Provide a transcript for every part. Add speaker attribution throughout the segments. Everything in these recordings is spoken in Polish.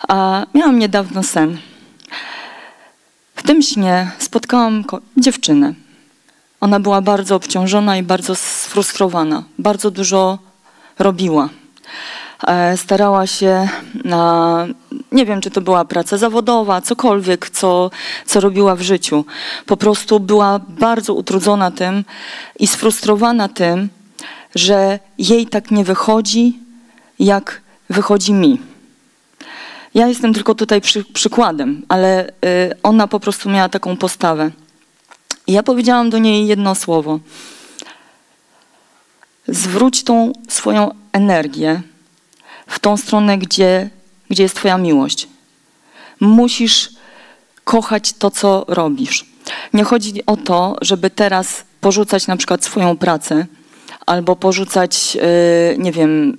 Speaker 1: A miałam niedawno sen. W tym śnie spotkałam dziewczynę. Ona była bardzo obciążona i bardzo sfrustrowana. Bardzo dużo robiła. Starała się na, nie wiem, czy to była praca zawodowa, cokolwiek, co robiła w życiu. Po prostu była bardzo utrudzona tym i sfrustrowana tym, że jej tak nie wychodzi, jak wychodzi mi. Ja jestem tylko tutaj przykładem, ale ona po prostu miała taką postawę. I ja powiedziałam do niej jedno słowo. Zwróć tą swoją energię w tą stronę, gdzie jest twoja miłość. Musisz kochać to, co robisz. Nie chodzi o to, żeby teraz porzucać na przykład swoją pracę albo porzucać, nie wiem,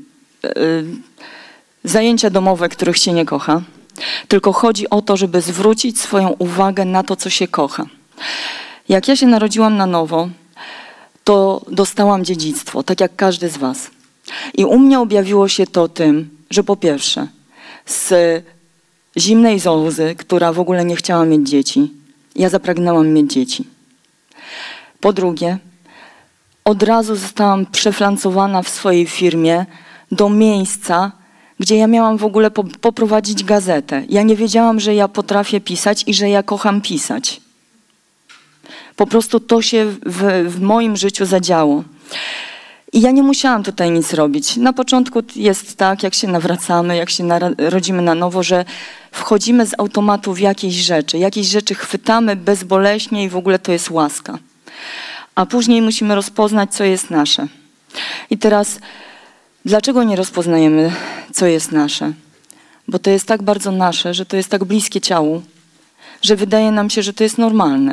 Speaker 1: zajęcia domowe, których się nie kocha. Tylko chodzi o to, żeby zwrócić swoją uwagę na to, co się kocha. Jak ja się narodziłam na nowo, to dostałam dziedzictwo, tak jak każdy z was. I u mnie objawiło się to tym, że po pierwsze, z zimnej Zołzy, która w ogóle nie chciała mieć dzieci, ja zapragnęłam mieć dzieci. Po drugie, od razu zostałam przeflancowana w swojej firmie do miejsca, gdzie ja miałam w ogóle poprowadzić gazetę. Ja nie wiedziałam, że ja potrafię pisać i że ja kocham pisać. Po prostu to się w moim życiu zadziało. I ja nie musiałam tutaj nic robić. Na początku jest tak, jak się nawracamy, jak się narodzimy na nowo, że wchodzimy z automatu w jakieś rzeczy chwytamy bezboleśnie i w ogóle to jest łaska. A później musimy rozpoznać, co jest nasze. I teraz, dlaczego nie rozpoznajemy, co jest nasze? Bo to jest tak bardzo nasze, że to jest tak bliskie ciału, że wydaje nam się, że to jest normalne.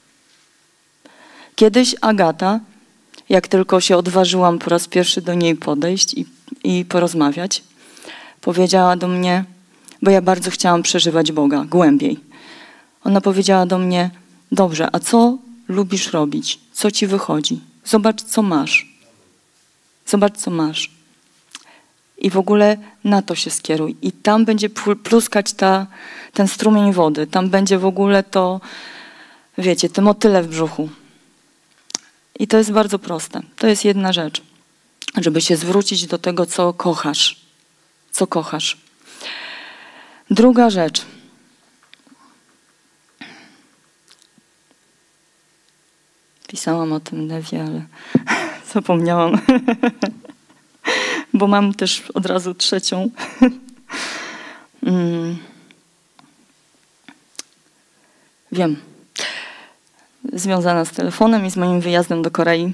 Speaker 1: Kiedyś Agata, jak tylko się odważyłam po raz pierwszy do niej podejść i porozmawiać, powiedziała do mnie, bo ja bardzo chciałam przeżywać Boga głębiej. Ona powiedziała do mnie, dobrze, a co lubisz robić? Co ci wychodzi? Zobacz, co masz. Zobacz, co masz. I w ogóle na to się skieruj. I tam będzie pluskać ten strumień wody. Tam będzie w ogóle to, wiecie, te motyle w brzuchu. I to jest bardzo proste. To jest jedna rzecz. Żeby się zwrócić do tego, co kochasz. Co kochasz. Druga rzecz. Pisałam o tym Lewie, ale zapomniałam. Bo mam też od razu trzecią. Wiem. Związana z telefonem i z moim wyjazdem do Korei.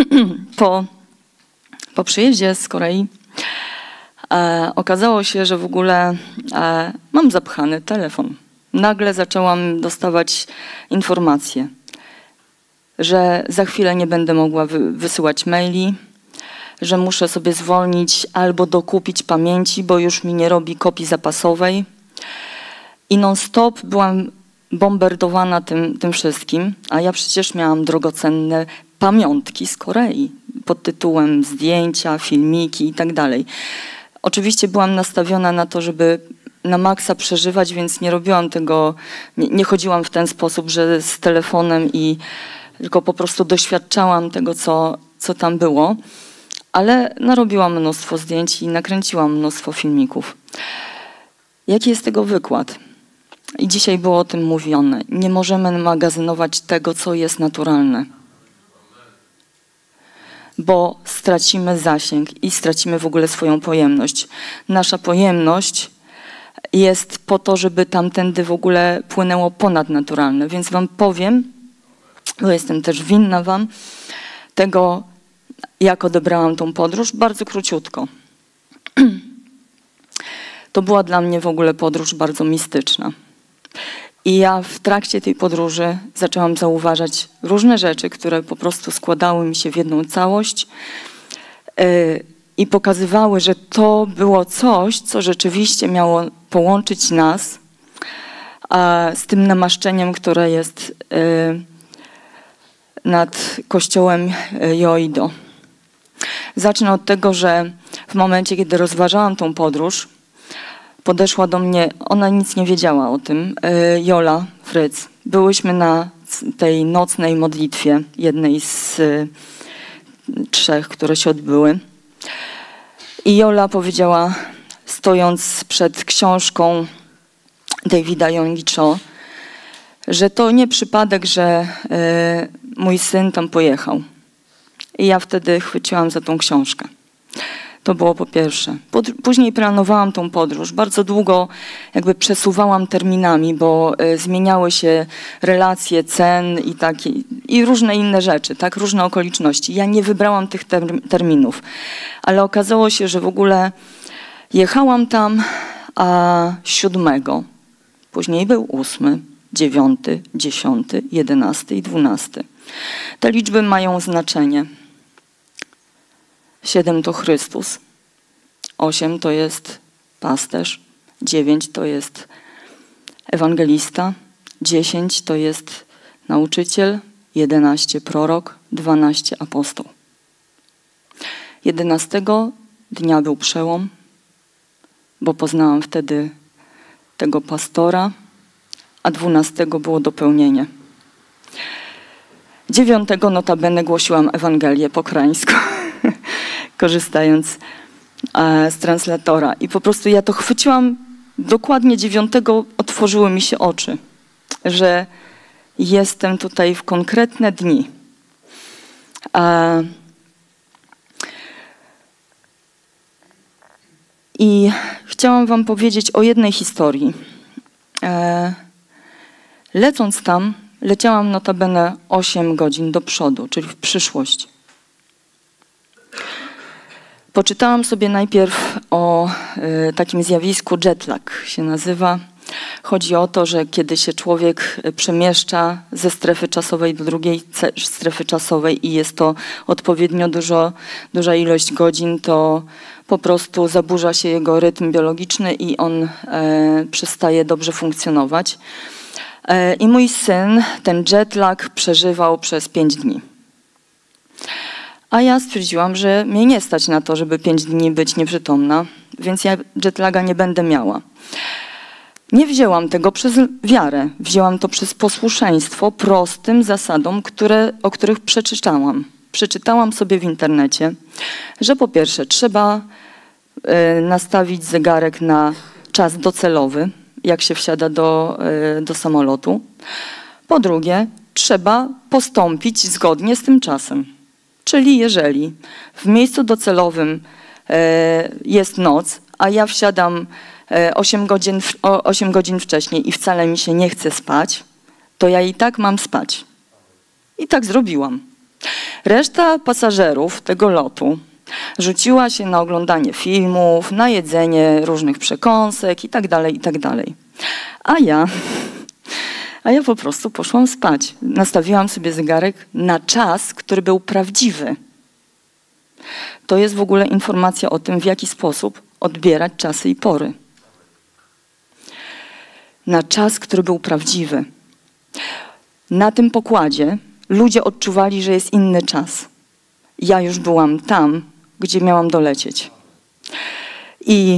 Speaker 1: Po przyjeździe z Korei okazało się, że w ogóle mam zapchany telefon. Nagle zaczęłam dostawać informacje, że za chwilę nie będę mogła wysyłać maili, że muszę sobie zwolnić albo dokupić pamięci, bo już mi nie robi kopii zapasowej. I non-stop byłam bombardowana tym wszystkim, a ja przecież miałam drogocenne pamiątki z Korei pod tytułem zdjęcia, filmiki i tak dalej. Oczywiście byłam nastawiona na to, żeby na maksa przeżywać, więc nie robiłam tego, nie chodziłam w ten sposób, że z telefonem tylko po prostu doświadczałam tego, co tam było, ale narobiłam mnóstwo zdjęć i nakręciłam mnóstwo filmików. Jaki jest tego wykład? I dzisiaj było o tym mówione. Nie możemy magazynować tego, co jest naturalne. Bo stracimy zasięg i stracimy w ogóle swoją pojemność. Nasza pojemność jest po to, żeby tamtędy w ogóle płynęło ponadnaturalne. Więc wam powiem, bo jestem też winna wam tego, jak odebrałam tą podróż, bardzo króciutko. To była dla mnie w ogóle podróż bardzo mistyczna. I ja w trakcie tej podróży zaczęłam zauważać różne rzeczy, które po prostu składały mi się w jedną całość i pokazywały, że to było coś, co rzeczywiście miało połączyć nas z tym namaszczeniem, które jest nad kościołem Yoido. Zacznę od tego, że w momencie, kiedy rozważałam tą podróż, podeszła do mnie, ona nic nie wiedziała o tym, Jola Fryc. Byłyśmy na tej nocnej modlitwie, jednej z 3, które się odbyły. I Jola powiedziała, stojąc przed książką Davida Young-Cho, że to nie przypadek, że mój syn tam pojechał. I ja wtedy chwyciłam za tą książkę. To było po pierwsze. Później planowałam tą podróż. Bardzo długo jakby przesuwałam terminami, bo zmieniały się relacje, cen i różne inne rzeczy, tak, różne okoliczności. Ja nie wybrałam tych terminów, ale okazało się, że w ogóle jechałam tam, a 7, później był 8, 9, 10, 11 i 12. Te liczby mają znaczenie. 7 to Chrystus, 8 to jest pasterz, 9 to jest ewangelista, 10 to jest nauczyciel, 11 prorok, 12 apostoł. 11 dnia był przełom, bo poznałam wtedy tego pastora, a 12 było dopełnienie. 9 notabene głosiłam Ewangelię po krańsku, korzystając z translatora. I po prostu ja to chwyciłam, dokładnie 9 otworzyły mi się oczy, że jestem tutaj w konkretne dni. I chciałam wam powiedzieć o jednej historii. Lecąc tam, leciałam notabene 8 godzin do przodu, czyli w przyszłość. Poczytałam sobie najpierw o takim zjawisku jetlag się nazywa. Chodzi o to, że kiedy się człowiek przemieszcza ze strefy czasowej do drugiej strefy czasowej i jest to odpowiednio duża ilość godzin, to po prostu zaburza się jego rytm biologiczny i on przestaje dobrze funkcjonować. I mój syn ten jetlag przeżywał przez 5 dni. A ja stwierdziłam, że mnie nie stać na to, żeby 5 dni być nieprzytomna, więc ja jetlaga nie będę miała. Nie wzięłam tego przez wiarę, wzięłam to przez posłuszeństwo prostym zasadom, o których przeczytałam. Przeczytałam sobie w internecie, że po pierwsze trzeba nastawić zegarek na czas docelowy, jak się wsiada do samolotu. Po drugie, trzeba postąpić zgodnie z tym czasem. Czyli jeżeli w miejscu docelowym jest noc, a ja wsiadam 8 godzin wcześniej i wcale mi się nie chce spać, to ja i tak mam spać. I tak zrobiłam. Reszta pasażerów tego lotu rzuciła się na oglądanie filmów, na jedzenie różnych przekąsek i tak dalej, i tak dalej. A ja po prostu poszłam spać. Nastawiłam sobie zegarek na czas, który był prawdziwy. To jest w ogóle informacja o tym, w jaki sposób odbierać czasy i pory. Na czas, który był prawdziwy. Na tym pokładzie ludzie odczuwali, że jest inny czas. Ja już byłam tam, gdzie miałam dolecieć. I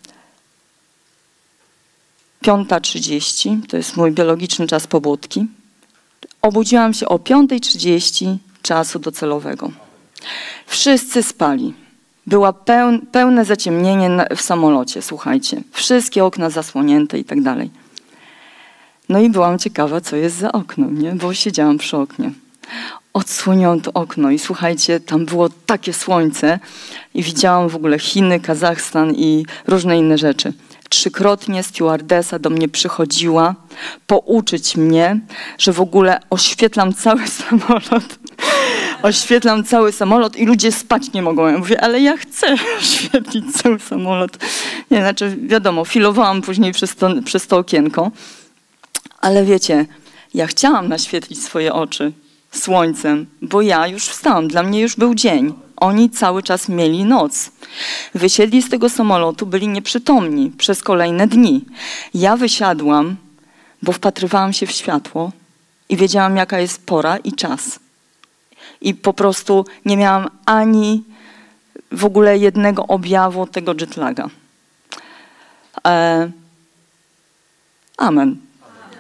Speaker 1: 5:30, to jest mój biologiczny czas pobudki. Obudziłam się o 5:30 czasu docelowego. Wszyscy spali. Było pełne zaciemnienie w samolocie, słuchajcie. Wszystkie okna zasłonięte i tak dalej. No i byłam ciekawa, co jest za oknem, nie? Bo siedziałam przy oknie. Odsłoniłam to okno i słuchajcie, tam było takie słońce i widziałam w ogóle Chiny, Kazachstan i różne inne rzeczy. 3-krotnie stewardesa do mnie przychodziła pouczyć mnie, że w ogóle oświetlam cały samolot. Oświetlam cały samolot i ludzie spać nie mogą. Ja mówię, ale ja chcę oświetlić cały samolot. Nie, znaczy wiadomo, filowałam później przez to okienko. Ale wiecie, ja chciałam naświetlić swoje oczy słońcem, bo ja już wstałam, dla mnie już był dzień. Oni cały czas mieli noc. Wysiedli z tego samolotu, byli nieprzytomni przez kolejne dni. Ja wysiadłam, bo wpatrywałam się w światło i wiedziałam, jaka jest pora i czas. I po prostu nie miałam ani w ogóle jednego objawu tego jetlaga. Amen.